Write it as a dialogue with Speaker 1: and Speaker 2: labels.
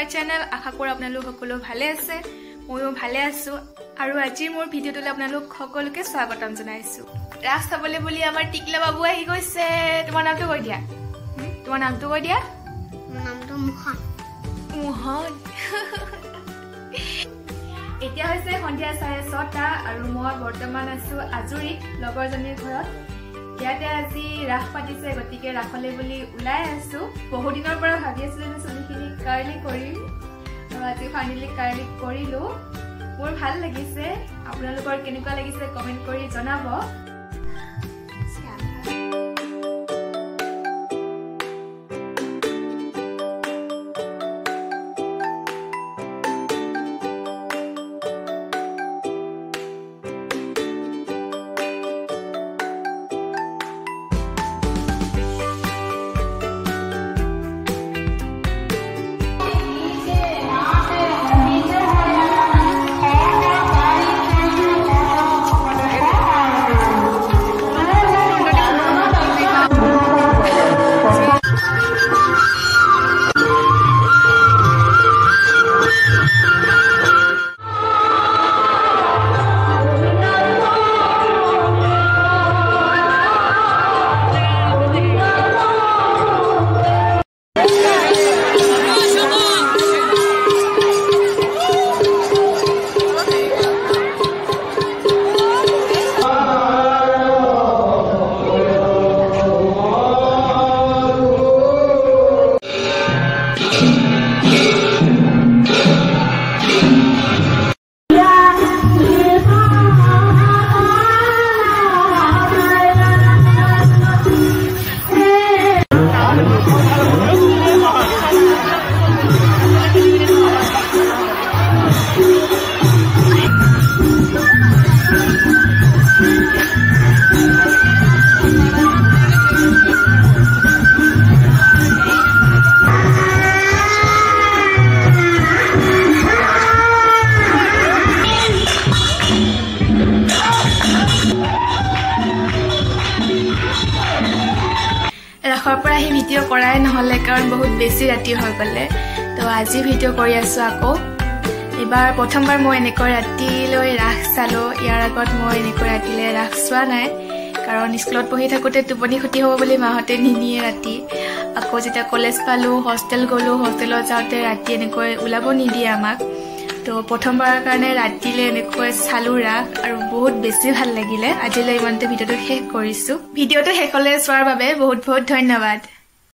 Speaker 1: my channel आशा करो आपनालोक সকলো ভালে আছে ময়ো ভালে আছো আৰু আজি মোৰ ভিডিওটোলৈ আপোনালোক সকলোকে স্বাগতম জনাইছো ৰাস চাবলৈ বুলি আমাৰ টিকলা বাবু আহি গৈছে তোমাৰ নামটো কৈ দিয়া মোৰ নামটো মোহন এতিয়া হৈছে সন্ধিয়া 6:30 আৰু মই বৰ্তমান আছো আজুৰি লগৰজনীৰ ঘৰত ইয়াতে আজি ৰাস পাতিছে গতিকে ৰাখলে বুলি ওলাই আছো বহু দিনৰ পৰা ভাবি আছিলো যে চুলিখিনি কাৰ্লি কৰিম আৰু আজি ফাইনেলি কাৰ্লি কৰিলো মোৰ ভাল লাগিছে আপোনালোকৰ কেনেকুৱা লাগিছে কমেন্ট কৰি জনাব ৰাখৰ পৰা হি ভিডিও কৰাই নহলে কাৰণ বহুত বেছি ৰাতি হৈ গলে তো আজি ভিডিও কৰি আছো আকৌ এবাৰ প্ৰথমবাৰ মই এনেকৈ ৰাতিলৈ ৰাখ চালো ইয়াৰ আগত মই এনেকৈ ৰাতিলৈ ৰাখ চোৱা নাই কাৰণ স্কুলত পঢ়ি থাকোতে টোপনি ক্ষতি হ'ব বুলি মাহতে নিনিয়ে ৰাতি আকৌ যেতিয়া কলেজ পালো হোষ্টেল গলো হোষ্টেলত যাওঁতে ৰাতি এনেকৈ ওলাব নিদিয়ে আমাক তো প্ৰথমবাৰৰ কাৰণে ৰাতিলৈ এনেকৈ চালো ৰাখ আৰু বহুত বেছি ভাল লাগিলে আজিলৈ ইমানতে ভিডিওটো শেষ কৰিছো ভিডিওটো শেষলৈ চোৱাৰ বাবে বহুত বহুত ধন্যবাদ